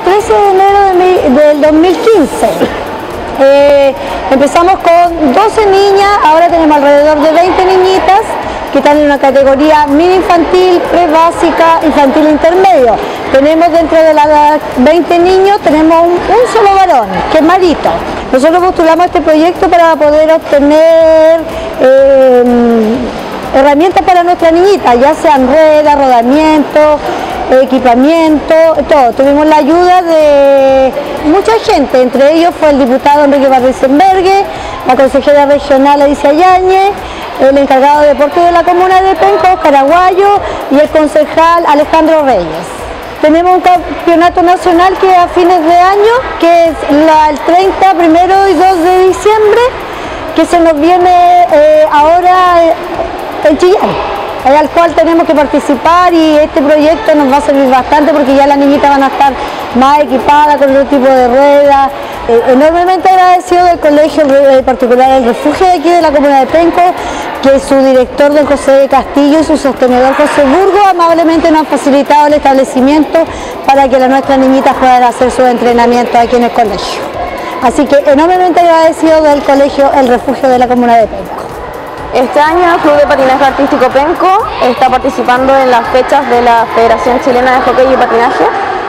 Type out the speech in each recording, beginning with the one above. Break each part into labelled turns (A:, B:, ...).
A: 13 de enero del 2015. Empezamos con 12 niñas, ahora tenemos alrededor de 20 niñitas que están en una categoría mini infantil, pre-básica, infantil intermedio. Tenemos dentro de las 20 niños, tenemos un solo varón, que es Marito. Nosotros postulamos este proyecto para poder obtener herramientas para nuestras niñitas, ya sean ruedas, rodamientos, equipamiento, todo. Tuvimos la ayuda de mucha gente, entre ellos fue el diputado Enrique Barrisenbergue, la consejera regional Alicia Yáñez, el encargado de deportes de la comuna de Penco, Óscar Aguayo, y el concejal Alejandro Reyes. Tenemos un campeonato nacional que es a fines de año, que es el 30, 1 y 2 de diciembre, que se nos viene ahora en Chillán, al cual tenemos que participar, y este proyecto nos va a servir bastante porque ya las niñitas van a estar más equipadas con otro tipo de ruedas. Enormemente agradecido del colegio particular El Refugio de aquí de la comuna de Penco, que su director don José Castillo y su sostenedor José Burgo amablemente nos han facilitado el establecimiento para que nuestras niñitas puedan hacer sus entrenamientos aquí en el colegio. Así que enormemente agradecido del colegio El Refugio de la comuna de Penco.
B: Este año el Club de Patinaje Artístico Penco está participando en las fechas de la Federación Chilena de Hockey y Patinaje.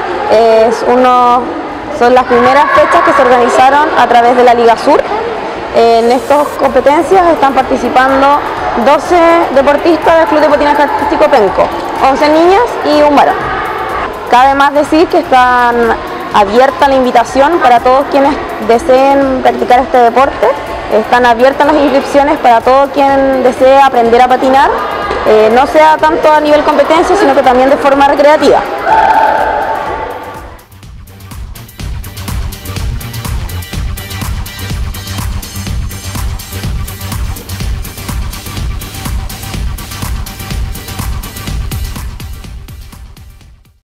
B: Son las primeras fechas que se organizaron a través de la Liga Sur. En estas competencias están participando 12 deportistas del Club de Patinaje Artístico Penco, 11 niñas y un varón. Cabe más decir que están abierta la invitación para todos quienes deseen practicar este deporte. Están abiertas las inscripciones para todo quien desee aprender a patinar, no sea tanto a nivel competencia, sino que también de forma recreativa.